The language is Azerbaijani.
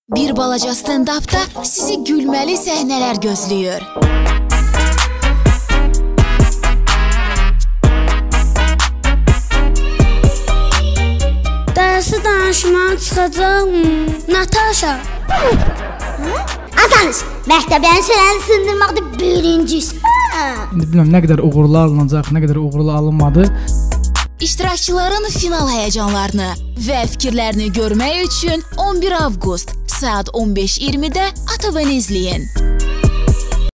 Bir balaca stand-upda sizi gülməli səhnələr gözləyir. Dərsi danışmağa çıxacaq Natasha. Azalış, məktəblərin sürəni sındırmaqda birincisi. İndi bilməm nə qədər uğurlu alınacaq, nə qədər uğurlu alınmadı. İştirakçıların final həyəcanlarını və fikirlərini görmək üçün 11 avqust saat 15:20-də ATV-ni izləyin.